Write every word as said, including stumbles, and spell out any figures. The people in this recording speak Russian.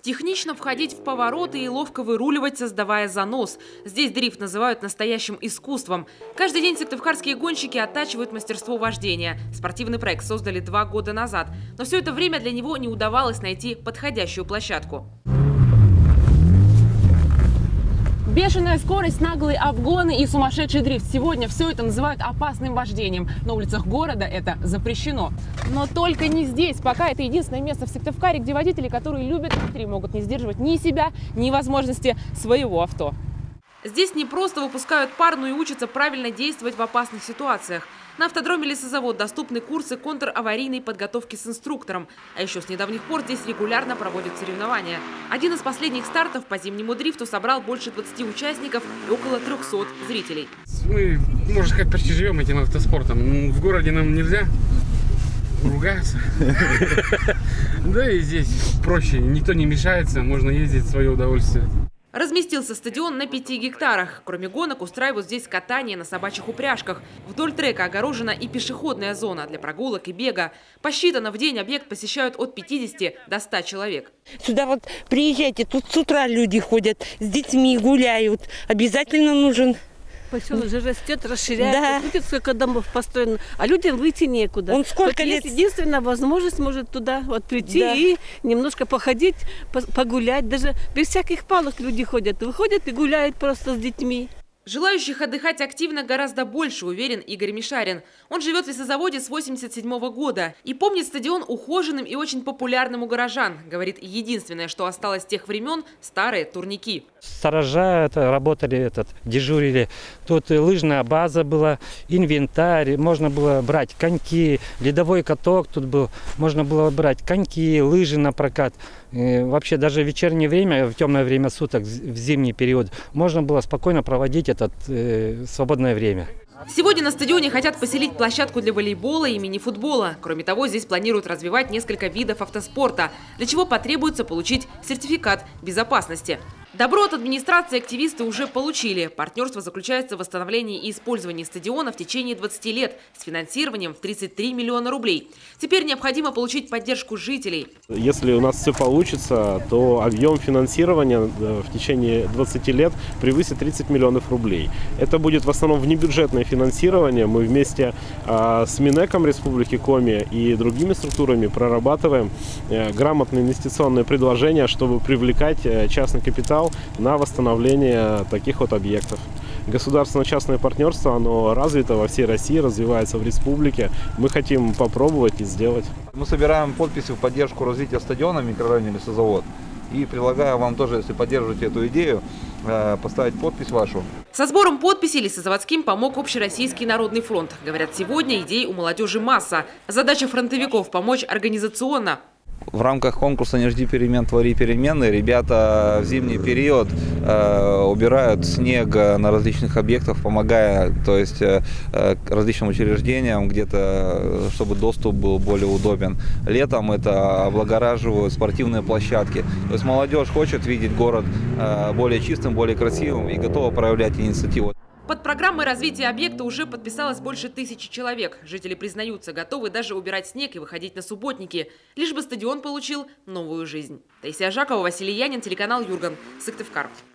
Технично входить в повороты и ловко выруливать, создавая занос. Здесь дрифт называют настоящим искусством. Каждый день сыктывкарские гонщики оттачивают мастерство вождения. Спортивный проект создали два года назад. Но все это время для него не удавалось найти подходящую площадку. Бешеная скорость, наглые обгоны и сумасшедший дрифт. Сегодня все это называют опасным вождением. На улицах города это запрещено. Но только не здесь. Пока это единственное место в Сыктывкаре, где водители, которые любят дрифт, могут не сдерживать ни себя, ни возможности своего авто. Здесь не просто выпускают пар, но и учатся правильно действовать в опасных ситуациях. На автодроме «Лесозавод» доступны курсы контраварийной подготовки с инструктором. А еще с недавних пор здесь регулярно проводят соревнования. Один из последних стартов по зимнему дрифту собрал больше двадцати участников и около трёхсот зрителей. Мы, можно сказать, почти живем этим автоспортом. В городе нам нельзя. Ругаются. Да и здесь проще. Никто не мешается, можно ездить в свое удовольствие. Разместился стадион на пяти гектарах. Кроме гонок устраивают здесь катание на собачьих упряжках. Вдоль трека огорожена и пешеходная зона для прогулок и бега. Посчитано, в день объект посещают от пятидесяти до ста человек. Сюда вот приезжайте, тут с утра люди ходят, с детьми гуляют. Обязательно нужен. Поселок же растет, расширяется. Да. Видите, сколько домов построено, а людям выйти некуда. Он сколько вот лет... есть единственная возможность, может туда вот прийти, да, и немножко походить, погулять. Даже без всяких палок люди ходят. Выходят и гуляют просто с детьми. Желающих отдыхать активно гораздо больше, уверен Игорь Мишарин. Он живет в лесозаводе с восемьдесят седьмого года и помнит стадион ухоженным и очень популярным у горожан. Говорит, единственное, что осталось с тех времен – старые турники. Сторожа это, работали, этот, дежурили. Тут лыжная база была, инвентарь, можно было брать коньки, ледовой каток тут был. Можно было брать коньки, лыжи на прокат. И вообще даже в вечернее время, в темное время суток, в зимний период, можно было спокойно проводить это э, свободное время. Сегодня на стадионе хотят поселить площадку для волейбола и мини-футбола. Кроме того, здесь планируют развивать несколько видов автоспорта, для чего потребуется получить сертификат безопасности. Добро от администрации активисты уже получили. Партнерство заключается в восстановлении и использовании стадиона в течение двадцати лет с финансированием в тридцать три миллиона рублей. Теперь необходимо получить поддержку жителей. Если у нас все получится, то объем финансирования в течение двадцати лет превысит тридцать миллионов рублей. Это будет в основном внебюджетное финансирование. Мы вместе а, с Минэком Республики Коми и другими структурами прорабатываем а, грамотные инвестиционные предложения, чтобы привлекать а, частный капитал на восстановление таких вот объектов. Государственно-частное партнерство, оно развито во всей России, развивается в республике. Мы хотим попробовать и сделать. Мы собираем подписи в поддержку развития стадиона в микрорайоне Лесозавод. И предлагаю вам тоже, если поддерживаете эту идею, поставить подпись вашу. Со сбором подписей Лесозаводским помог Общероссийский народный фронт. Говорят, сегодня идей у молодежи масса. Задача фронтовиков – помочь организационно. В рамках конкурса «Не жди перемен, твори перемены» ребята в зимний период э, убирают снег на различных объектах, помогая, то есть э, различным учреждениям, где-то, чтобы доступ был более удобен. Летом это облагораживают спортивные площадки. То есть молодежь хочет видеть город э, более чистым, более красивым и готова проявлять инициативу. Под программой развития объекта уже подписалось больше тысячи человек. Жители признаются, готовы даже убирать снег и выходить на субботники, лишь бы стадион получил новую жизнь. Таисия Жакова, Василий Янин, телеканал Юрган, Сыктывкар.